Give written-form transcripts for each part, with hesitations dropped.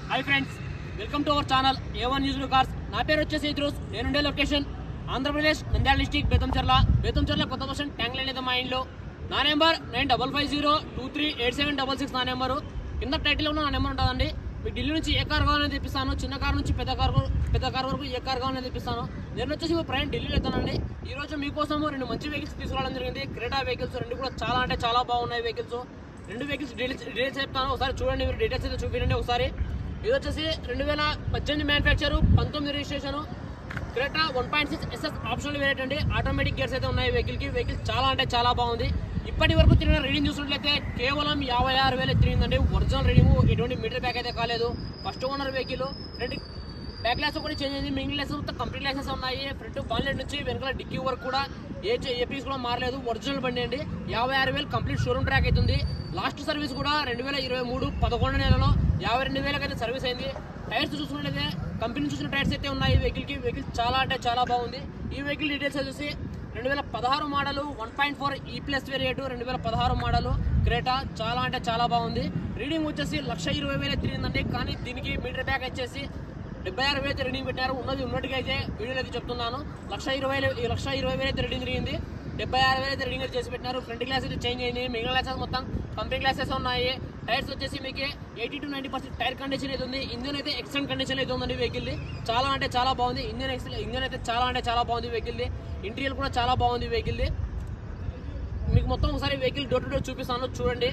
Hi friends, welcome to our channel A1 news cars. నా పేరు వచ్చేసి ఇద్రూస్. నేనుండే లొకేషన్ ఆంధ్రప్రదేశ్ నంద్యాల డిస్ట్రిక్ట్ బేతంచెర్ల కొత్త బస్ స్టాండ్ ట్యాంక్ లైన్ అయితే మా ఇంట్లో. నా నెంబర్ 9550238766 నా నెంబరు. కింద టైటిల్ ఉన్న నా నెంబర్ ఉంటుందండి. మీకు ఢిల్లీ నుంచి ఏ కార్ కావాలని తెప్పిస్తాను, చిన్న కార్ నుంచి పెద్ద కార్ వరకు ఏ కార్ కావాలని తెప్పిస్తాను. నేను వచ్చేసి ప్రయాణం ఢిల్లీలో వెళ్తానండి. ఈ రోజు మీకోసం రెండు మంచి వెహికల్స్ తీసుకురావడం జరిగింది. క్రెటా వెహికల్స్ రెండు కూడా చాలా అంటే చాలా బాగున్నాయి వెహికల్స్. రెండు వెహికల్స్ డీటెయిల్స్ చెప్తాను, ఒకసారి చూడండి. మీరు డీటెయిల్స్ అయితే చూపించండి ఒకసారి. ఇది వచ్చేసి 2018 manufacture, 19 registration Creta 1.6 SS optional variant అండి. ఆటోమేటిక్ గేర్స్ అయితే ఉన్నాయి వెహికల్ చాలా అంటే చాలా బాగుంది. ఇప్పటి వరకు తిరిగిన రీడింగ్ చూసినట్లయితే కేవలం 56,000 తిరిగిందండి. ఒరిజినల్ రీడింగ్, ఎటువంటి మీటర్ బ్యాక్ అయితే కాలేదు. First owner vehicle. రెండు బ్యాక్ గ్లాస్ కూడా చేంజ్ అయింది, మిగిలిన గ్లాసెస్ మొత్తం కంప్లీట్ గ్లాసెస్ ఉన్నాయి. ఫ్రంట్ బాన్లెట్ నుంచి వెనకాల డిక్కీ వరకు కూడా ఏ పీస్ కూడా మారలేదు. ఒరిజినల్ బండి అండి. 56,000 కంప్లీట్ షోరూమ్ ట్రాక్ అవుతుంది. లాస్ట్ సర్వీస్ కూడా 2023 11 నెలలో 52,000 అయితే సర్వీస్ అయింది. టైర్స్ చూసుకున్నట్లయితే కంపెనీ చూసిన టైర్స్ అయితే ఉన్నాయి వెహికల్ చాలా అంటే చాలా బాగుంది. ఈ వెహికల్ డీటెయిల్స్ వచ్చేసి 2016 model 1.4 E+ variant, 2016 model Creta చాలా అంటే చాలా బాగుంది. రీడింగ్ వచ్చేసి 1,20,000 తిరిగిందండి. కానీ దీనికి మీటర్ బ్యాక్ వచ్చేసి 76,000 అయితే రీడింగ్ పెట్టారు. ఉన్నట్టుగా అయితే వీడియోలో అయితే చెప్తున్నాను. 1,20,000 అయితే రీడింగ్ తిరిగింది. 76,000 అయితే రీడింగ్ చేసి పెట్టినారు. ఫ్రంట్ గ్లాస్ అయితే చేంజ్ అయింది, మిగిలిన గ్లాసెస్ మొత్తం కంపెనీ గ్లాసెస్ ఉన్నాయి. టైర్స్ వచ్చేసి మీకు 80 to 90% టైర్ కండిషన్ అయితే ఉంది. ఇంజన్ అయితే ఎక్సలెంట్ కండిషన్ అయితే ఉందండి వెహికల్ది. చాలా అంటే చాలా బాగుంది. ఇంజన్ అయితే చాలా అంటే చాలా బాగుంది వెహికల్ది. ఇంటీరియర్ కూడా చాలా బాగుంది వెహికల్ది. మీకు మొత్తం ఒకసారి వెహికల్ డోర్ టు డోర్ చూపిస్తాను, చూడండి.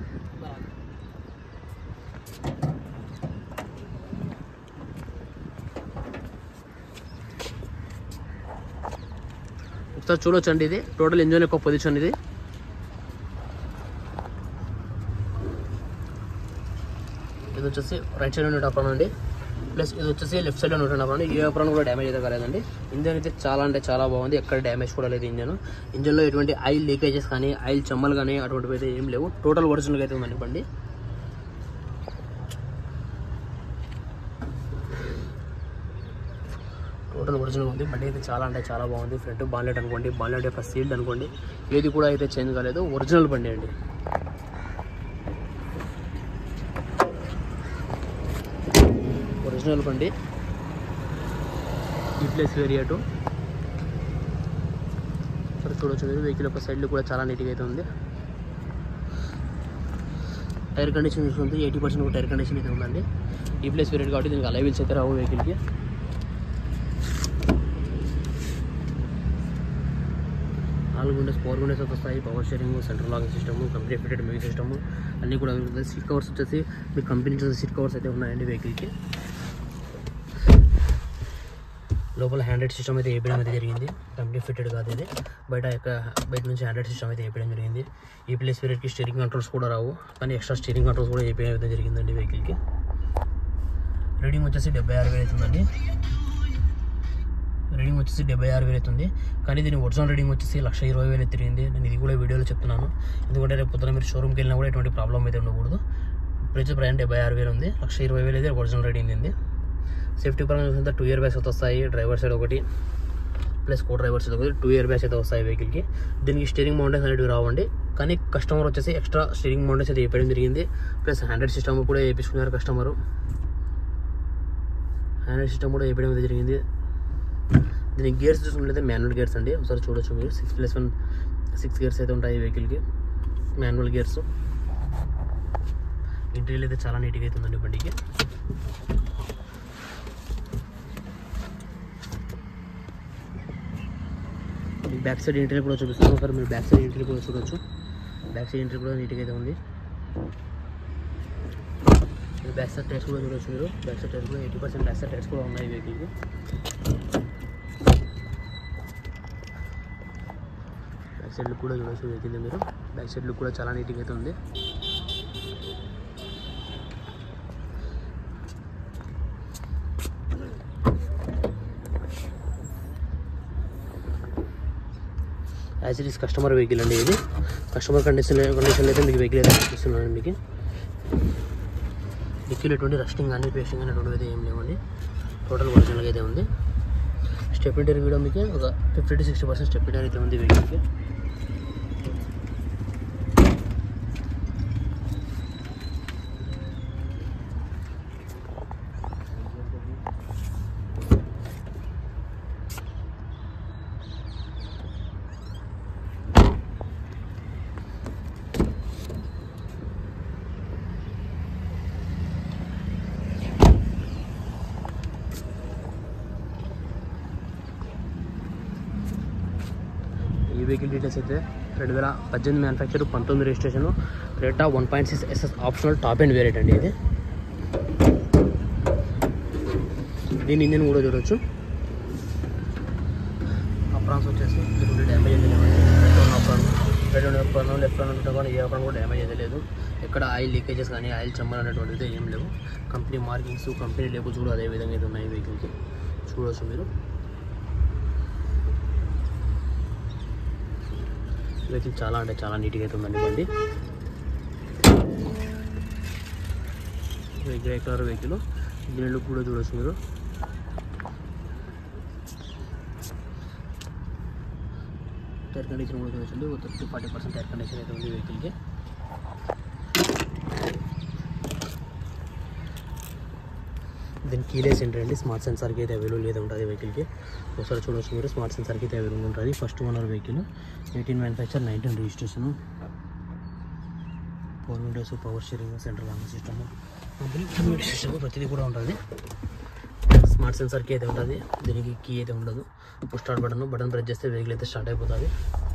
ఒకసారి చూడొచ్చండి. ఇది టోటల్ ఇంజన్ యొక్క పొజిషన్. ఇది వచ్చేసి రైట్ సైడ్ ఉండే అప్రాన్ అండి, ప్లస్ ఇది వచ్చేసి లెఫ్ట్ సైడ్ ఉండే అప్రాన్. ఏ అప్రాన్ కూడా డ్యామేజ్ అయితే కాలేదండి. ఇంజన్ అయితే చాలా అంటే చాలా బాగుంది, ఎక్కడ డ్యామేజ్ కూడా లేదు. ఇంజన్లో ఎటువంటి ఆయిల్ లీకేజెస్ కానీ ఆయిల్ చెమ్మలు కానీ అటువంటివి అయితే ఏం లేవు. టోటల్ ఒరిజినల్గా అయితే ఉందండి బండి. టోటల్ ఒరిజినల్ ఉంది. బండి అయితే చాలా అంటే చాలా బాగుంది. ఫ్రంట్ బాన్లెట్ అనుకోండి, బాన్లెట్ యొక్క సీల్డ్ అనుకోండి, ఏది కూడా అయితే చేంజ్ కాలేదు. ఒరిజినల్ బండి అండి. ఒరిజినల్ బండి E+ వేరియట్. సరే చూడొచ్చు మీరు. వెహికల్ యొక్క సైడ్లో కూడా చాలా నీట్గా అయితే ఉంది. టైర్ కండిషన్ చూసుకుంటే 80% కూడా టైర్ కండిషన్ అయితే ఉందండి. E+ వేరియట్ కాబట్టి దీనికి అలై వీల్స్ అయితే రావు వెహికల్కి. 4 విండోస్, 4 విండోస్ అయితే వస్తాయి. Power steering, central locking system, company fitted music system అన్నీ కూడా ఉంటాయి. సీట్ కవర్స్ వచ్చేసి మీకు కంపెనీ నుంచి సీట్ కవర్స్ అయితే ఉన్నాయండి వెహికల్కి. లోపల హ్యాండ్రెడ్ సిస్టమ్ అయితే వేయడం అయితే జరిగింది. కంపెనీ ఫిటెడ్ కాదు ఇది. బయట నుంచి హ్యాండ్రెడ్ సిస్టమ్ అయితే వేయడం జరిగింది. E+ వేరియట్కి స్టీరింగ్ కంట్రోల్స్ కూడా రావు, కానీ ఎక్స్ట్రా స్టీరింగ్ కంట్రోల్స్ కూడా వేయడం అయితే జరిగిందండి వెహికల్కి. రీడింగ్ వచ్చేసి 76,000 అవుతుందండి. రీడింగ్ వచ్చేసి 76,000 అవుతుంది. కానీ దీని ఒరిజినల్ రీడింగ్ వచ్చేసి 1,20,000 తిరిగింది. నేను ఇది కూడా వీడియోలో చెప్తున్నాను, ఎందుకంటే రేపు పొద్దున మీరు షోరూమ్కి వెళ్ళినా కూడా ఎటువంటి ప్రాబ్లం అయితే ఉండకూడదు. ఇప్పుడు వచ్చి ప్రయాణం 76,000 ఉంది. 1,20,000 అయితే ఒరిజినల్ రీడింగ్ ఉంది. సేఫ్టీ పరంగా చూస్తే 2 ఇయర్ బ్యాగ్స్ అయితే వస్తాయి. డ్రైవర్ సైడ్ ఒకటి ప్లస్ కో డ్రైవర్ సైడ్ ఒకటి 2 ఇయర్ బ్యాగ్స్ అయితే వస్తాయి వెహికల్కి. దీనికి స్టీరింగ్ మౌంటైన్స్ అనేవి రావండి, కానీ కస్టమర్ వచ్చేసి ఎక్స్ట్రా స్టీరింగ్ మౌంటైన్స్ అయితే వేయడం జరిగింది. ప్లస్ హ్యాండ్రెడ్ సిస్టమ్ కూడా వేయించుకున్నారు కస్టమరు. హ్యాండ్రెడ్ సిస్టమ్ కూడా వేయడం అయితే జరిగింది. దీనికి గేర్స్ చూసుకున్నట్లయితే మాన్యువల్ గేర్స్ అండి. ఒకసారి చూడొచ్చు మీరు. 6+1 6 గేర్స్ అయితే ఉంటాయి వెహికల్కి, మాన్యువల్ గేర్స్. ఇంటీరియర్ అయితే చాలా నీట్గా అయితే ఉందండి బండికి. బ్యాక్ సైడ్ ఇంటీరియర్ కూడా చూపిస్తాను ఒకసారి. మీరు బ్యాక్ సైడ్ ఇంటీరియర్ కూడా చూడొచ్చు. బ్యాక్ సైడ్ ఇంటీరియర్ కూడా నీట్గా అయితే ఉంది. బ్యాక్ సైడ్ టైర్స్ కూడా చూడొచ్చు మీరు. బ్యాక్ సైడ్ టైర్స్ కూడా 80% బ్యాక్ సైడ్ టైర్స్ కూడా ఉన్నాయి వెహికల్కి. బ్యాక్ సైడ్ లుక్ కూడా చూడొచ్చు వెహికల్ మీరు. బ్యాక్ సైడ్ లుక్ కూడా చాలా నీట్గా అయితే ఉంది. As it is customer vehicle అండి. ఇది కస్టమర్ కండిషన్ అయితే మీకు వెహికల్ అయితే చూపిస్తున్నాను. మీకు డిక్కీలో ఎటువంటి రస్టింగ్ కానీ పేస్టింగ్ కానీ అటువంటి అయితే ఏం లేవండి. టోటల్ ఒరిజినల్గా అయితే ఉంది. స్టెప్ ఇంటీరియర్ కూడా మీకు ఒక 50 to 60% స్టెప్ ఇంటీరియర్ అయితే ఉంది వెహికల్కి. వెహికల్ డీటెయిల్స్ అయితే 2018 manufacture 19 registration Creta 1.6 SS optional top end variant అండి ఇది. దీని ఇంజిన్ కూడా చూడవచ్చు. అప్రాన్స్ వచ్చేసి దీనికి డ్యామేజ్ అయితే లేవండి. లెఫ్ట్ కానీ ఏ అప్రాన్ కూడా డ్యామేజ్ అయితే లేదు. ఎక్కడ ఆయిల్ లీకేజెస్ కానీ ఆయిల్ చెమ్మలు అనేటువంటిది ఏం లేవు. కంపెనీ మార్కింగ్స్ కంపెనీ లేబుల్స్ కూడా అదే విధంగా అయితే ఉన్నాయి వెహికల్కి, చూడవచ్చు మీరు. వెహికల్ చాలా అంటే చాలా నీట్గా అయితే ఉందండి బండి. గ్రే కలర్ వెహికల్, దీని లుక్ కూడా చూడవచ్చు మీరు. టైర్ కండిషన్ కూడా చూడొచ్చు. 30-40% టైర్ కండిషన్ అయితే ఉంది వెహికల్కి. దీని కీలెస్ ఏంటండి, స్మార్ట్ సెన్సార్కి అయితే అవైలబుల్ అయితే ఉంటుంది వెహికల్కి. ఒకసారి చూడవచ్చు మీరు, స్మార్ట్ సెన్సార్కి అయితే అవైలబుల్ ఉంటుంది. First owner vehicle, 18 manufacture 19 registration. 4 windows, power steering, central locking system, system ప్రతిదీ కూడా ఉంటుంది. స్మార్ట్ సెన్సార్కి అయితే ఉంటుంది. దీనికి కీ అయితే ఉండదు. పుష్ స్టార్ట్ బటన్ ప్రెస్ చేస్తే వెహికల్ అయితే స్టార్ట్ అయిపోతుంది.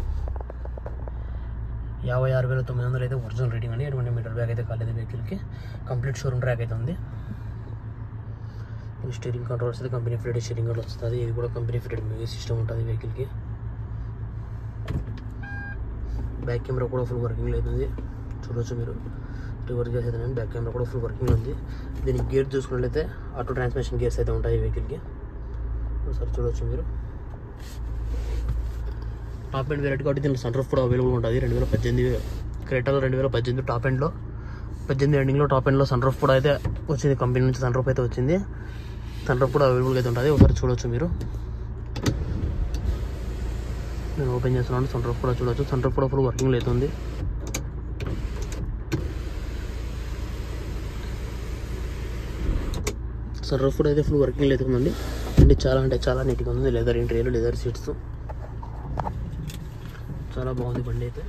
56,900 అయితే ఒరిజినల్ రేటింగ్ అండి. ఎటువంటి మీటర్ బ్యాగ్ అయితే కాలేదు వెహికల్కి. కంప్లీట్ షోరూమ్ ట్రాక్ అయితే ఉంది. స్టీరింగ్ కంట్రోల్స్ అయితే కంపెనీ ఫిటెడ్ స్టీరింగ్ కంట్రోల్ వస్తుంది. ఇది కూడా కంపెనీ ఫిటెడ్ మ్యూజిక్ సిస్టమ్ ఉంటుంది వెహికల్కి. బ్యాక్ కెమెరా కూడా ఫుల్ వర్కింగ్ అవుతుంది, చూడవచ్చు మీరు. రివర్స్ గేర్స్ అయితే బ్యాక్ కెమెరా కూడా ఫుల్ వర్కింగ్ ఉంది. దీనికి గేర్ చూసుకున్నట్లయితే ఆటో ట్రాన్స్మిషన్ గేర్స్ అయితే ఉంటాయి వెహికల్కి, ఒకసారి చూడవచ్చు మీరు. టాప్ అండ్ వేరియట్ కాబట్టి దీనికి సన్ రూఫ్ కూడా అవైలబుల్ ఉంటుంది. 2018 క్రెటాలో 2018 టాప్ అండ్లో 18 ఎండింగ్లో టాప్ అండ్లో సన్ రూఫ్ కూడా అయితే వచ్చింది. కంపెనీ నుంచి సన్ రూఫ్ అయితే వచ్చింది. సన్ రూఫ్ కూడా అవైలబుల్గా అయితే ఉంటుంది, ఒకసారి చూడవచ్చు మీరు. నేను ఓపెన్ చేస్తున్నాను. సన్ రూఫ్ కూడా చూడవచ్చు. సన్ రూఫ్ కూడా ఫుల్ వర్కింగ్ అవుతుంది. సన్ రూఫ్ కూడా అయితే ఫుల్ వర్కింగ్ అవుతుందండి. అంటే చాలా నీట్గా ఉంది. లెదర్ ఇంటీరియర్, లెదర్ సీట్స్, చాలా బాగుంది బండి అయితే.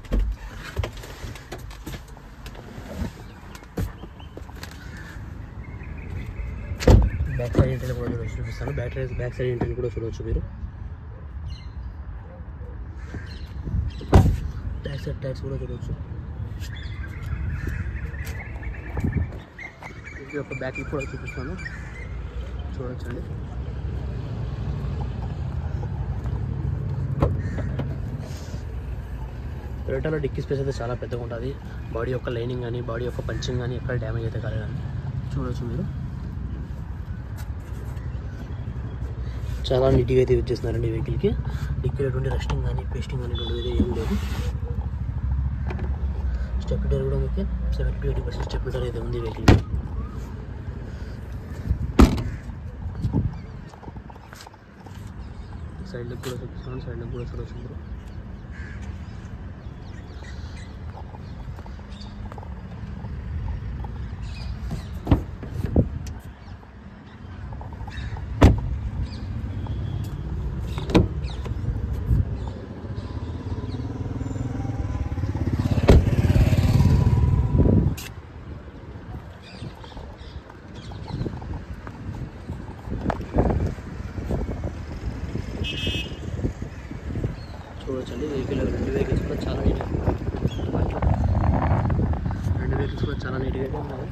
బ్యాక్ సైడ్ ఇంటీరియర్ కూడా చూపిస్తాను. బ్యాక్ సైడ్ ఇంటీరియర్ కూడా చూడవచ్చు మీరు. టైర్స్ కూడా చూడవచ్చు. ఇది ఒక బ్యాక్ లుక్ కూడా చూపిస్తాను, చూడొచ్చండి. క్రెటాలో డిక్కీ స్పేస్ అయితే చాలా పెద్దగా ఉంటుంది. బాడీ యొక్క లైనింగ్ కానీ బాడీ యొక్క పంచింగ్ కానీ ఎక్కడ డ్యామేజ్ అయితే కాలేదండి, చూడవచ్చు మీరు. చాలా నీట్గా అయితే యూజ్ చేస్తున్నారండి ఈ వెహికల్కి. డిక్కీలో ఎటువంటి రస్టింగ్ కానీ పేస్టింగ్ అనేటువంటిది ఏం లేదు. స్టెప్ మీటర్ కూడా మీకు 70-80% స్టెప్ మీటర్ అయితే ఉంది వెహికల్కి. సైడ్లో కూడా చూపిస్తాను. సైడ్లో కూడా చూడవచ్చు మీరు. చూడొచ్చండి రెండు వెహికల్స్ కూడా చాలా నీట్గా అయితే ఉన్నాయి.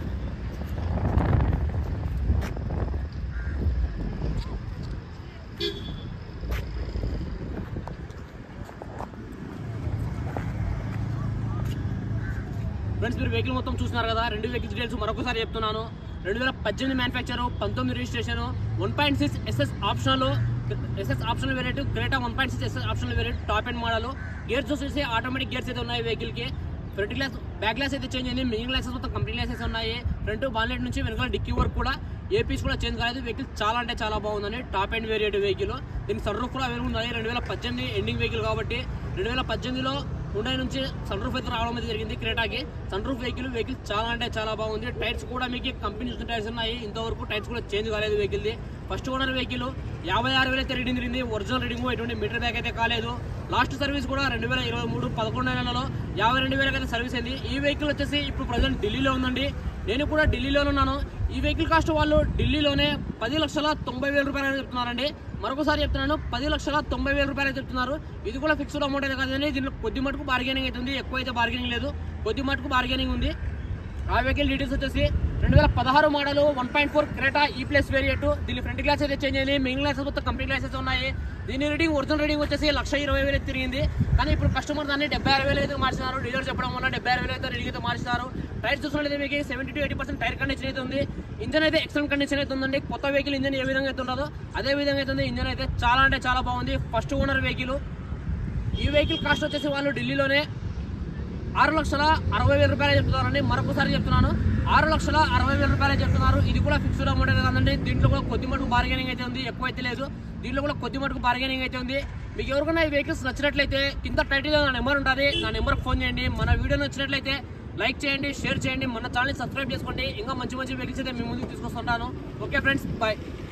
ఫ్రెండ్స్, మీరు వెహికల్ మొత్తం చూస్తున్నారు కదా. రెండు వెహికల్స్ డీటెయిల్స్ మరొకసారి చెప్తున్నాను. 2018 manufacture, 19 registration, 1.6 SS optional variant, Creta 1.6 SS optional variant, top end model. Gears చూసేసి ఆటోమేటిక్ గేర్స్ అయితే ఉన్నాయి వెహికల్కి. ఫ్రంట్ గ్లాస్, బ్యాక్ గ్లాస్ అయితే చేంజ్ అయింది. మెయిన్ గ్లాసెస్ మొత్తం కంప్లీట్ గ్లాసెస్ ఉన్నాయి. ఫ్రంట్ బాన్లెట్ నుంచి వెనకాల డిక్కీ వరకు కూడా ఏ పీస్ కూడా చేంజ్ కాలేదు. వెహికల్ చాలా బాగుందండి. Top end variant vehicle. దీనికి సన్ రూఫ్ కూడా అవైలబుల్ ఉంది. 2018 ఎండింగ్ వెహికల్ కాబట్టి 2018లో హుండాయ్ నుంచి సన్ రూఫ్ అయితే రావడం అయితే జరిగింది క్రెటాకి. సన్ రూఫ్ వెహికల్ చాలా బాగుంది. టైర్స్ కూడా మీకు కంపెనీ చూసిన టైర్స్ ఉన్నాయి. ఇంతవరకు టైర్స్ కూడా చేంజ్ కాలేదు వెహికల్ది. ఫస్ట్ ఓనర్ వెహికల్ 56,000 అయితే రీడింగ్ తిరిగింది. ఒరిజినల్ రీడింగ్, ఎటువంటి మీటర్ బ్యాక్ అయితే కాలేదు. లాస్ట్ సర్వీస్ కూడా 2023 11 నెలలో 52,000 అయితే సర్వీస్ అయింది. ఈ వెహికల్ వచ్చేసి ఇప్పుడు ప్రజెంట్ ఢిల్లీలో ఉందండి. నేను కూడా ఢిల్లీలో ఉన్నాను. ఈ వెహికల్ కాస్ట్ వాళ్ళు ఢిల్లీలోనే 10,90,000 రూపాయలు చెప్తున్నారండి. మరొకసారి చెప్తున్నాను, 10,90,000 రూపాయలు చెప్తున్నారు. ఇది కూడా ఫిక్స్డ్ అమౌంట్ అయితే కాదండి, దీంట్లో కొద్ది మటుకు బార్గెనింగ్ అవుతుంది, ఎక్కువ అయితే బార్గెనింగ్ లేదు, కొద్ది మటుకు బార్గెనింగ్ ఉంది. ఆ వెహికల్ డీటెయిల్స్ వచ్చేసి 2016 మోడల్ 1.4 క్రెటా E+ వేరియంట్. దీని ఫ్రంట్ గ్లాస్ అయితే చేంజ్ అయింది, మెయిన్ గ్లాసెస్ మొత్తం కంప్లీట్ గ్లాసెస్ ఉన్నాయి. దీని రీడింగ్ ఒరిజినల్ రీడింగ్ వచ్చేసి 1,20,000 తిరిగింది. కానీ ఇప్పుడు కస్టమర్ దాన్ని 76,000 అయితే మార్చినారు. డీలర్ చెప్పడం వల్ల 76,000 అయితే రీడింగ్ అయితే మార్చినారు. టైర్ చూసినట్లయితే మీకు 70 to 80% టైర్ కండిషన్ అయితే ఉంది. ఇంజన్ అయితే ఎక్సలెంట్ కండిషన్ అయితే ఉందండి. కొత్త వెహికల్ ఇంజన్ ఏ విధంగా అయితే ఉంటుందో అదే విధంగా అయితే ఉంది. ఇంజన్ అయితే చాలా అంటే చాలా బాగుంది. First owner vehicle. ఈ వెహికల్ కాస్ట్ వచ్చేసి వాళ్ళు ఢిల్లీలోనే 6,60,000 రూపాయలు చెప్తున్నారండి. మరొకసారి చెప్తున్నాను, 6,60,000 రూపాయలు చెప్తున్నారు. ఇది కూడా ఫిక్స్డ్ అమౌంట్ అయితే కాదండి, దీంట్లో కూడా కొద్ది మటుకు బార్గెనింగ్ అయితే ఉంది, ఎక్కువ అయితే లేదు. దీంట్లో కూడా కొద్ది మటుకు బార్గెనింగ్ అయితే ఉంది. మీకు ఎవరికైనా ఈ వెహికల్స్ నచ్చినట్లయితే కింద టైటిల్లో నా నెంబర్ ఉంటుంది, నా నెంబర్కి ఫోన్ చేయండి. మన వీడియో నచ్చినట్లయితే లైక్ చేయండి, షేర్ చేయండి, మన ఛానల్ని సబ్స్క్రైబ్ చేసుకోండి. ఇంకా మంచి మంచి వెహికల్స్ అయితే మీ ముందుకు తీసుకొస్తుంటాను. Okay friends, bye.